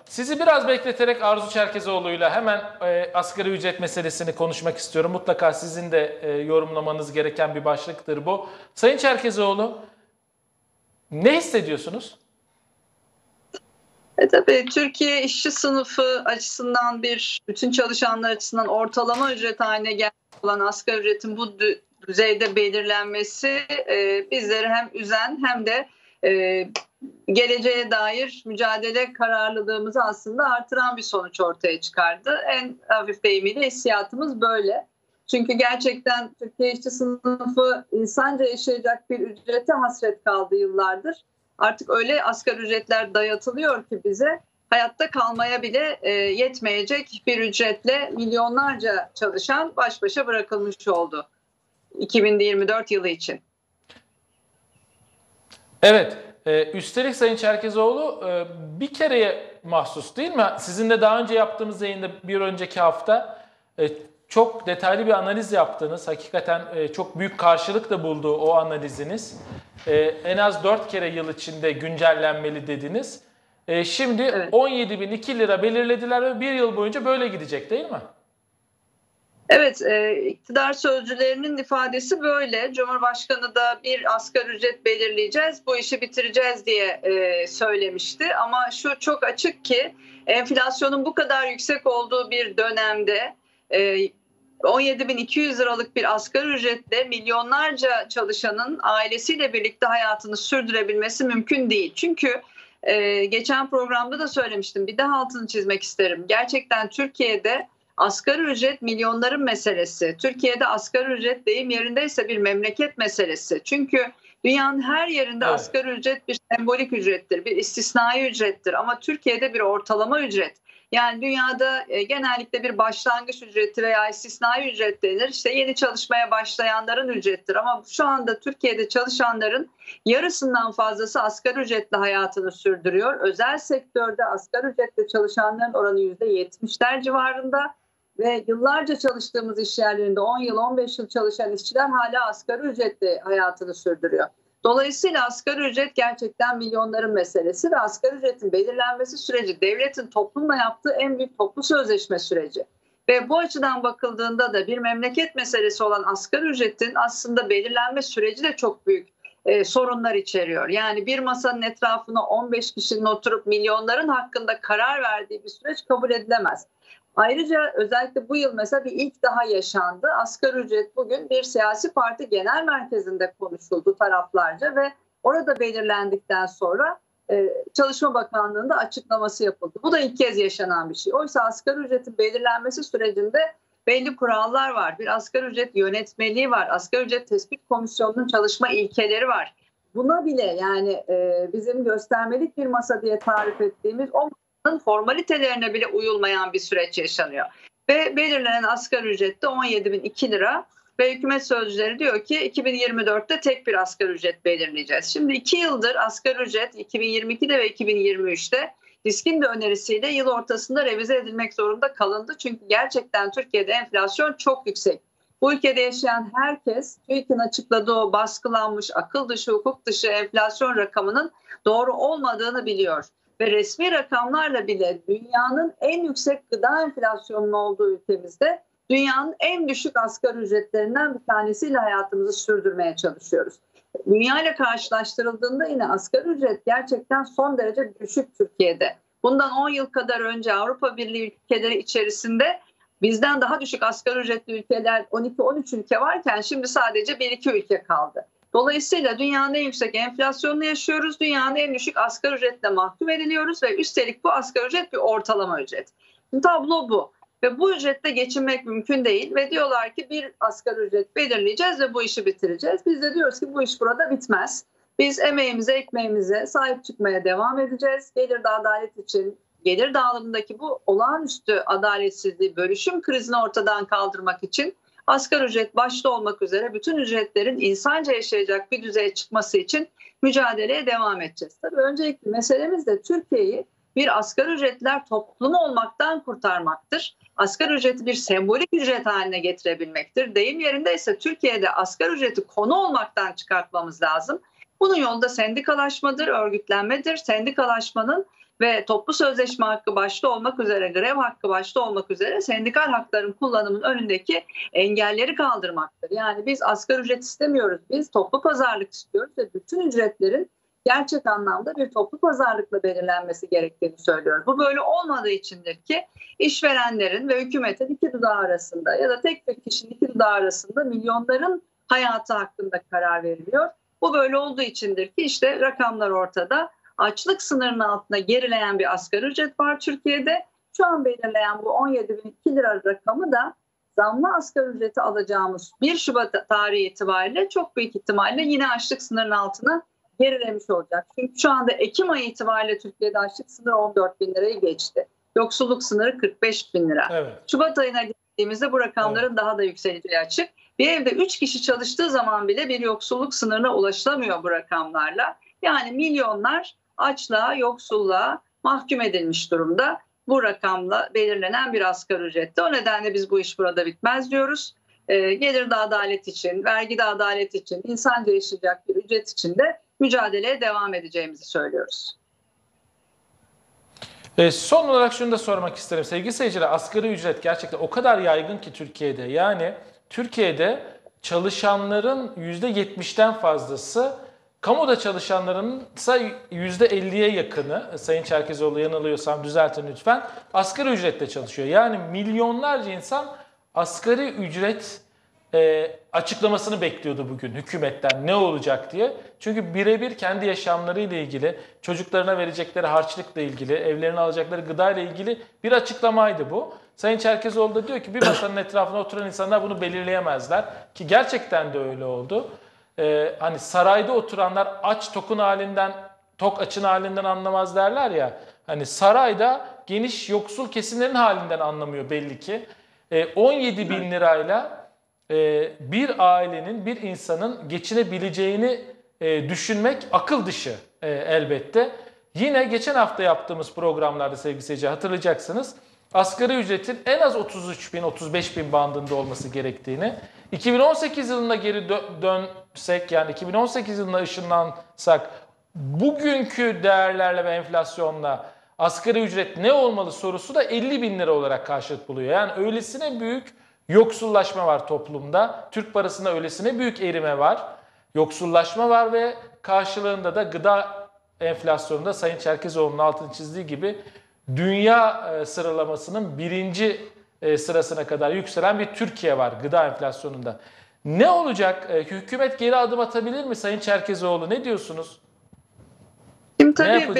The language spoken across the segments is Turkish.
Sizi biraz bekleterek Arzu Çerkezoğlu'yla hemen asgari ücret meselesini konuşmak istiyorum. Mutlaka sizin de yorumlamanız gereken bir başlıktır bu. Sayın Çerkezoğlu, ne hissediyorsunuz? Tabii Türkiye işçi sınıfı açısından bütün çalışanlar açısından ortalama ücret haline gelmiş olan asgari ücretin bu düzeyde belirlenmesi bizleri hem üzen hem de geleceğe dair mücadele kararlılığımızı aslında artıran bir sonuç ortaya çıkardı. En hafif deyimiyle hissiyatımız böyle. Çünkü gerçekten Türkiye işçi sınıfı insanca yaşayacak bir ücrete hasret kaldı yıllardır. Artık öyle asgari ücretler dayatılıyor ki bize hayatta kalmaya bile yetmeyecek bir ücretle milyonlarca çalışan baş başa bırakılmış oldu 2024 yılı için. Evet, üstelik Sayın Çerkezoğlu bir kereye mahsus değil mi? Sizin de daha önce yaptığımız yayında bir önceki hafta çok detaylı bir analiz yaptınız. Hakikaten çok büyük karşılık da buldu o analiziniz. En az 4 kere yıl içinde güncellenmeli dediniz. Şimdi evet. 17.002 lira belirlediler ve bir yıl boyunca böyle gidecek değil mi? Evet, iktidar sözcülerinin ifadesi böyle. Cumhurbaşkanı da bir asgari ücret belirleyeceğiz, bu işi bitireceğiz diye söylemişti. Ama şu çok açık ki enflasyonun bu kadar yüksek olduğu bir dönemde 17.200 liralık bir asgari ücretle milyonlarca çalışanın ailesiyle birlikte hayatını sürdürebilmesi mümkün değil. Çünkü geçen programda da söylemiştim, bir daha altını çizmek isterim. Gerçekten Türkiye'de asgari ücret milyonların meselesi. Türkiye'de asgari ücret deyim yerindeyse bir memleket meselesi. Çünkü dünyanın her yerinde evet. Asgari ücret bir sembolik ücrettir, bir istisnai ücrettir. Ama Türkiye'de bir ortalama ücret. Yani dünyada genellikle bir başlangıç ücreti veya istisnai ücret denir. İşte yeni çalışmaya başlayanların ücrettir. Ama şu anda Türkiye'de çalışanların yarısından fazlası asgari ücretle hayatını sürdürüyor. Özel sektörde asgari ücretle çalışanların oranı %70'ler civarında. Ve yıllarca çalıştığımız iş yerlerinde 10 yıl 15 yıl çalışan işçiler hala asgari ücretle hayatını sürdürüyor. Dolayısıyla asgari ücret gerçekten milyonların meselesi ve asgari ücretin belirlenmesi süreci devletin toplumla yaptığı en büyük toplu sözleşme süreci. Ve bu açıdan bakıldığında da bir memleket meselesi olan asgari ücretin aslında belirlenme süreci de çok büyük sorunlar içeriyor. Yani bir masanın etrafına 15 kişinin oturup milyonların hakkında karar verdiği bir süreç kabul edilemez. Ayrıca özellikle bu yıl mesela bir ilk daha yaşandı. Asgari ücret bugün bir siyasi parti genel merkezinde konuşuldu taraflarca ve orada belirlendikten sonra Çalışma Bakanlığı'nda açıklaması yapıldı. Bu da ilk kez yaşanan bir şey. Oysa asgari ücretin belirlenmesi sürecinde belli kurallar var. Bir asgari ücret yönetmeliği var. Asgari ücret tespit komisyonunun çalışma ilkeleri var. Buna bile yani bizim göstermelik bir masa diye tarif ettiğimiz o formalitelerine bile uyulmayan bir süreç yaşanıyor. Ve belirlenen asgari ücret de 17.002 lira ve hükümet sözcüleri diyor ki 2024'te tek bir asgari ücret belirleyeceğiz. Şimdi 2 yıldır asgari ücret 2022'de ve 2023'te DİSK'in de önerisiyle yıl ortasında revize edilmek zorunda kalındı. Çünkü gerçekten Türkiye'de enflasyon çok yüksek. Bu ülkede yaşayan herkes TÜİK'in açıkladığı o baskılanmış, akıl dışı, hukuk dışı enflasyon rakamının doğru olmadığını biliyor. Ve resmi rakamlarla bile dünyanın en yüksek gıda enflasyonunun olduğu ülkemizde dünyanın en düşük asgari ücretlerinden bir tanesiyle hayatımızı sürdürmeye çalışıyoruz. Dünya ile karşılaştırıldığında yine asgari ücret gerçekten son derece düşük Türkiye'de. Bundan 10 yıl kadar önce Avrupa Birliği ülkeleri içerisinde bizden daha düşük asgari ücretli ülkeler 12-13 ülke varken şimdi sadece 1-2 ülke kaldı. Dolayısıyla dünyanın en yüksek enflasyonunu yaşıyoruz. Dünyanın en düşük asgari ücretle mahkum ediliyoruz ve üstelik bu asgari ücret bir ortalama ücret. Şimdi tablo bu. Ve bu ücretle geçinmek mümkün değil ve diyorlar ki bir asgari ücret belirleyeceğiz ve bu işi bitireceğiz. Biz de diyoruz ki bu iş burada bitmez. Biz emeğimize, ekmeğimize sahip çıkmaya devam edeceğiz. Gelirde adalet için, gelir dağılımındaki bu olağanüstü adaletsizliği, bölüşüm krizini ortadan kaldırmak için asgari ücret başta olmak üzere bütün ücretlerin insanca yaşayacak bir düzeye çıkması için mücadeleye devam edeceğiz. Tabii öncelikli meselemiz de Türkiye'yi bir asgari ücretliler toplumu olmaktan kurtarmaktır. Asgari ücreti bir sembolik ücret haline getirebilmektir. Deyim yerindeyse Türkiye'de asgari ücreti konu olmaktan çıkartmamız lazım. Bunun yolu da sendikalaşmadır, örgütlenmedir. Sendikalaşmanın ve toplu sözleşme hakkı başta olmak üzere, grev hakkı başta olmak üzere sendikal hakların kullanımının önündeki engelleri kaldırmaktır. Yani biz asgari ücret istemiyoruz, biz toplu pazarlık istiyoruz ve bütün ücretlerin gerçek anlamda bir toplu pazarlıkla belirlenmesi gerektiğini söylüyoruz. Bu böyle olmadığı içindir ki işverenlerin ve hükümetin iki dudağı arasında ya da tek bir kişinin iki dudağı arasında milyonların hayatı hakkında karar veriliyor. Bu böyle olduğu içindir ki işte rakamlar ortada. Açlık sınırının altına gerileyen bir asgari ücret var Türkiye'de. Şu an belirleyen bu 17.002 lira rakamı da zamlı asgari ücreti alacağımız 1 Şubat tarihi itibariyle çok büyük ihtimalle yine açlık sınırının altına gerilemiş olacak. Çünkü şu anda Ekim ayı itibariyle Türkiye'de açlık sınırı 14.000 lirayı geçti. Yoksulluk sınırı 45.000 lira. Evet. Şubat ayına gittiğimizde bu rakamların daha da yükseleceği açık. Bir evde 3 kişi çalıştığı zaman bile bir yoksulluk sınırına ulaşılamıyor bu rakamlarla. Yani milyonlar açlığa, yoksulluğa mahkum edilmiş durumda bu rakamla belirlenen bir asgari ücrette. O nedenle biz bu iş burada bitmez diyoruz. Gelirde adalet için, vergide adalet için, insanca yaşayacak bir ücret için de mücadeleye devam edeceğimizi söylüyoruz. Son olarak şunu da sormak isterim. Sevgili seyirciler, asgari ücret gerçekten o kadar yaygın ki Türkiye'de. Yani Türkiye'de çalışanların %70'ten fazlası, kamuda çalışanların ise %50'ye yakını, Sayın Çerkezoğlu yanılıyorsam düzeltin lütfen, asgari ücretle çalışıyor. Yani milyonlarca insan asgari ücret açıklamasını bekliyordu bugün hükümetten ne olacak diye. Çünkü birebir kendi yaşamlarıyla ilgili, çocuklarına verecekleri harçlıkla ilgili, evlerine alacakları gıdayla ilgili bir açıklamaydı bu. Sayın Çerkezoğlu da diyor ki bir masanın etrafına oturan insanlar bunu belirleyemezler. Ki gerçekten de öyle oldu. Hani sarayda oturanlar aç tokun halinden, tok açın halinden anlamaz derler ya. Hani sarayda geniş yoksul kesimlerin halinden anlamıyor belli ki. 17 bin lirayla bir ailenin, bir insanın geçinebileceğini düşünmek akıl dışı elbette. Yine geçen hafta yaptığımız programlarda sevgili seyirciler hatırlayacaksınız. Asgari ücretin en az 33 bin, 35 bin bandında olması gerektiğini, 2018 yılına geri dönsek, yani 2018 yılına ışınlansak, bugünkü değerlerle ve enflasyonla asgari ücret ne olmalı sorusu da 50 bin lira olarak karşılık buluyor. Yani öylesine büyük yoksullaşma var toplumda. Türk parasında öylesine büyük erime var. Yoksullaşma var ve karşılığında da gıda enflasyonunda Sayın Çerkezoğlu'nun altını çizdiği gibi dünya sıralamasının birinci sırasına kadar yükselen bir Türkiye var gıda enflasyonunda. Ne olacak? Hükümet geri adım atabilir mi Sayın Çerkezoğlu? Ne diyorsunuz? Şimdi tabii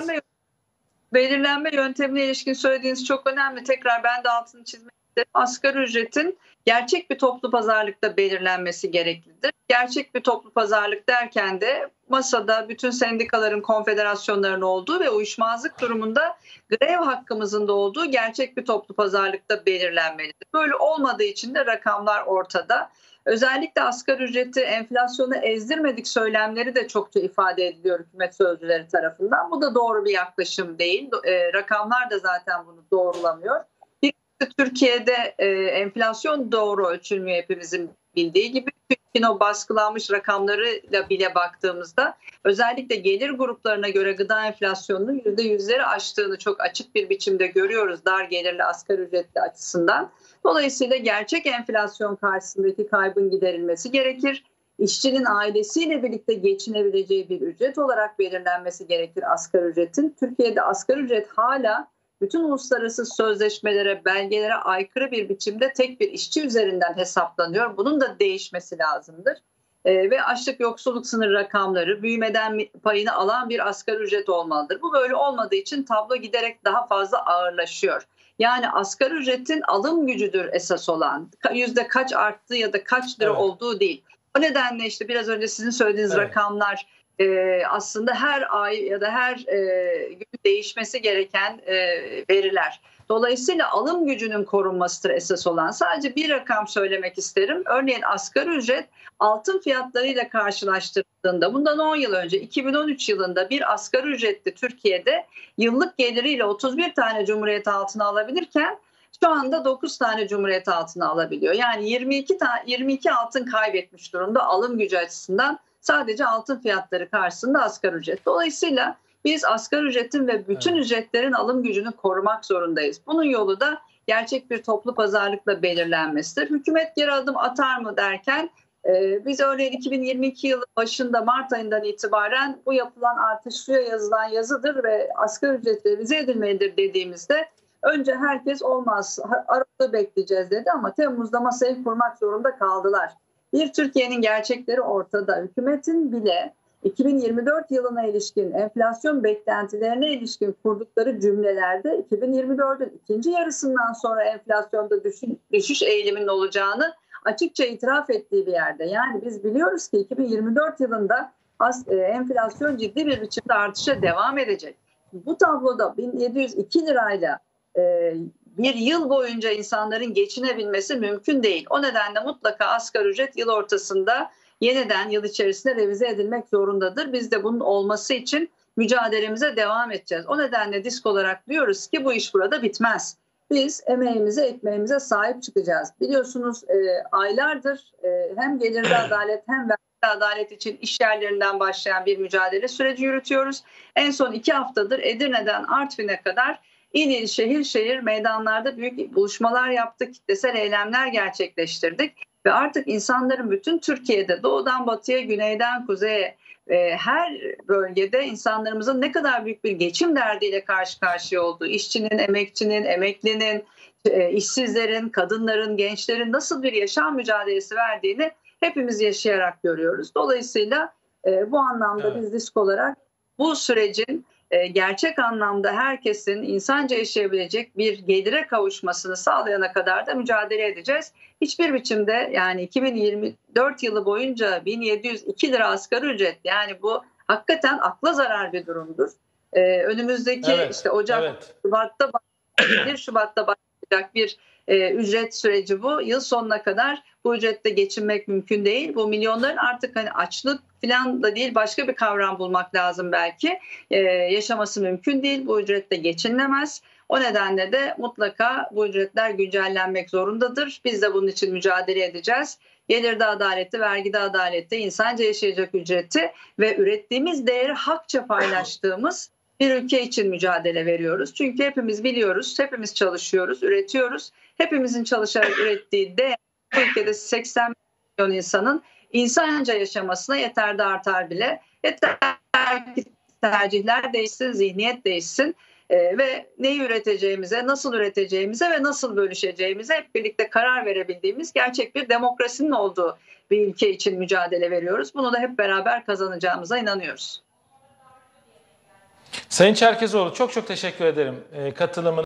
belirlenme yöntemine ilişkin söylediğiniz çok önemli. Tekrar ben de altını çizmek isterim. Asgari ücretin gerçek bir toplu pazarlıkta belirlenmesi gereklidir. Gerçek bir toplu pazarlık derken de masada bütün sendikaların, konfederasyonların olduğu ve uyuşmazlık durumunda grev hakkımızın da olduğu gerçek bir toplu pazarlıkta belirlenmelidir. Böyle olmadığı için de rakamlar ortada. Özellikle asgari ücreti enflasyonu ezdirmedik söylemleri de çokça ifade ediliyor hükümet sözcüleri tarafından. Bu da doğru bir yaklaşım değil. Rakamlar da zaten bunu doğrulamıyor. Türkiye'de enflasyon doğru ölçülmüyor hepimizin bildiği gibi. Türkiye'nin o baskılanmış rakamlarıyla bile baktığımızda özellikle gelir gruplarına göre gıda enflasyonunun %100'leri aştığını çok açık bir biçimde görüyoruz dar gelirli asgari ücretli açısından. Dolayısıyla gerçek enflasyon karşısındaki kaybın giderilmesi gerekir. İşçinin ailesiyle birlikte geçinebileceği bir ücret olarak belirlenmesi gerekir asgari ücretin. Türkiye'de asgari ücret hala bütün uluslararası sözleşmelere, belgelere aykırı bir biçimde tek bir işçi üzerinden hesaplanıyor. Bunun da değişmesi lazımdır. Ve açlık yoksulluk sınır rakamları büyümeden payını alan bir asgari ücret olmalıdır. Bu böyle olmadığı için tablo giderek daha fazla ağırlaşıyor. Yani asgari ücretin alım gücüdür esas olan. Yüzde kaç arttığı ya da kaç lira olduğu değil. O nedenle işte biraz önce sizin söylediğiniz rakamlar aslında her ay ya da her gün değişmesi gereken veriler. Dolayısıyla alım gücünün korunmasıdır esas olan. Sadece bir rakam söylemek isterim. Örneğin asgari ücret altın fiyatlarıyla karşılaştırıldığında bundan 10 yıl önce 2013 yılında bir asgari ücretli Türkiye'de yıllık geliriyle 31 tane cumhuriyet altını alabilirken şu anda 9 tane cumhuriyet altını alabiliyor. Yani 22 altın kaybetmiş durumda alım gücü açısından sadece altın fiyatları karşısında asgari ücret. Dolayısıyla Biz asgari ücretin ve bütün ücretlerin alım gücünü korumak zorundayız. Bunun yolu da gerçek bir toplu pazarlıkla belirlenmesidir. Hükümet geri adım atar mı derken biz örneğin 2022 yılı başında Mart ayından itibaren bu yapılan artış suya yazılan yazıdır ve asgari ücret revize edilmelidir dediğimizde önce herkes olmaz arada bekleyeceğiz dedi ama Temmuz'da masayı kurmak zorunda kaldılar. Bir Türkiye'nin gerçekleri ortada. Hükümetin bile 2024 yılına ilişkin enflasyon beklentilerine ilişkin kurdukları cümlelerde 2024'ün ikinci yarısından sonra enflasyonda düşüş eğiliminin olacağını açıkça itiraf ettiği bir yerde. Yani biz biliyoruz ki 2024 yılında enflasyon ciddi bir biçimde artışa devam edecek. Bu tabloda 1702 lirayla bir yıl boyunca insanların geçinebilmesi mümkün değil. O nedenle mutlaka asgari ücret yıl ortasında yeniden yıl içerisinde revize edilmek zorundadır. Biz de bunun olması için mücadelemize devam edeceğiz. O nedenle DİSK olarak diyoruz ki bu iş burada bitmez. Biz emeğimize, ekmeğimize sahip çıkacağız. Biliyorsunuz aylardır hem gelirde adalet hem vergide adalet için iş yerlerinden başlayan bir mücadele süreci yürütüyoruz. En son 2 haftadır Edirne'den Artvin'e kadar İl il şehir şehir meydanlarda büyük buluşmalar yaptık, kitlesel eylemler gerçekleştirdik. Ve artık insanların bütün Türkiye'de doğudan batıya, güneyden kuzeye her bölgede insanlarımızın ne kadar büyük bir geçim derdiyle karşı karşıya olduğu, işçinin, emekçinin, emeklinin, işsizlerin, kadınların, gençlerin nasıl bir yaşam mücadelesi verdiğini hepimiz yaşayarak görüyoruz. Dolayısıyla bu anlamda biz DİSK olarak bu sürecin gerçek anlamda herkesin insanca yaşayabilecek bir gelire kavuşmasını sağlayana kadar da mücadele edeceğiz. Hiçbir biçimde yani 2024 yılı boyunca 1702 lira asgari ücret, yani bu hakikaten akla zarar bir durumdur. Önümüzdeki işte Ocak, Şubat'ta 1 Şubat'ta başlayacak bir ücret süreci bu. Yıl sonuna kadar bu ücretle geçinmek mümkün değil. Bu milyonların artık hani açlık falan da değil, başka bir kavram bulmak lazım belki. Yaşaması mümkün değil. Bu ücretle geçinilemez. O nedenle de mutlaka bu ücretler güncellenmek zorundadır. Biz de bunun için mücadele edeceğiz. Gelirde adaleti, vergide adaleti, insanca yaşayacak ücreti ve ürettiğimiz değeri hakça paylaştığımız bir ülke için mücadele veriyoruz. Çünkü hepimiz biliyoruz, hepimiz çalışıyoruz, üretiyoruz. Hepimizin çalışarak ürettiği değer bu ülkede 80 milyon insanın insanca yaşamasına yeter de artar bile. Yeter ki tercihler değişsin, zihniyet değişsin ve neyi üreteceğimize, nasıl üreteceğimize ve nasıl bölüşeceğimize hep birlikte karar verebildiğimiz gerçek bir demokrasinin olduğu bir ülke için mücadele veriyoruz. Bunu da hep beraber kazanacağımıza inanıyoruz. Sayın Çerkezoğlu, çok teşekkür ederim katılımınız